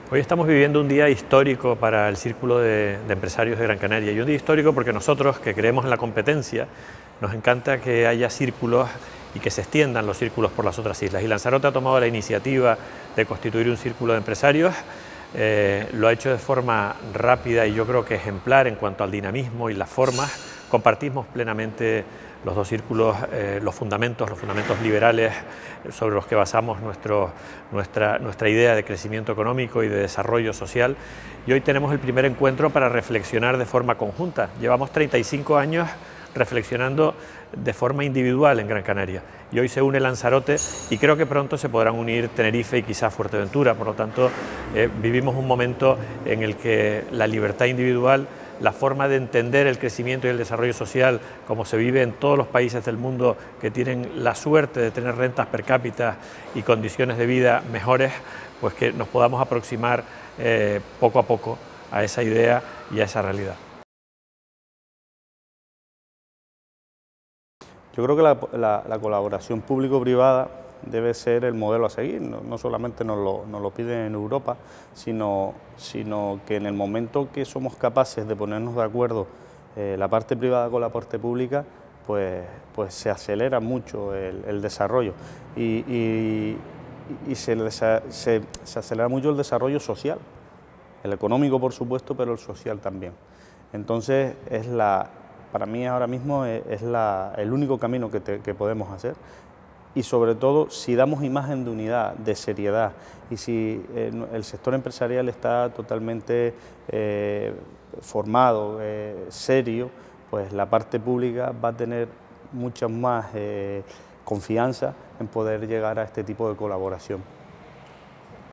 Hoy estamos viviendo un día histórico para el Círculo de Empresarios de Gran Canaria, y un día histórico porque nosotros, que creemos en la competencia, nos encanta que haya círculos y que se extiendan los círculos por las otras islas. Y Lanzarote ha tomado la iniciativa de constituir un círculo de empresarios, lo ha hecho de forma rápida y yo creo que ejemplar en cuanto al dinamismo y las formas. Compartimos plenamente los dos círculos, los fundamentos liberales sobre los que basamos nuestra idea de crecimiento económico y de desarrollo social. Y hoy tenemos el primer encuentro para reflexionar de forma conjunta. Llevamos 35 años reflexionando de forma individual en Gran Canaria, y hoy se une Lanzarote y creo que pronto se podrán unir Tenerife y quizás Fuerteventura. Por lo tanto, vivimos un momento en el que la libertad individual, la forma de entender el crecimiento y el desarrollo social como se vive en todos los países del mundo que tienen la suerte de tener rentas per cápita y condiciones de vida mejores, pues que nos podamos aproximar poco a poco a esa idea y a esa realidad. Yo creo que la colaboración público-privada debe ser el modelo a seguir. No solamente nos lo piden en Europa, sino que en el momento que somos capaces de ponernos de acuerdo la parte privada con la parte pública, pues se acelera mucho el desarrollo y se acelera mucho el desarrollo social, el económico por supuesto, pero el social también. Entonces para mí ahora mismo es el único camino que podemos hacer, y sobre todo si damos imagen de unidad, de seriedad, y si el sector empresarial está totalmente formado, serio, pues la parte pública va a tener mucha más confianza en poder llegar a este tipo de colaboración.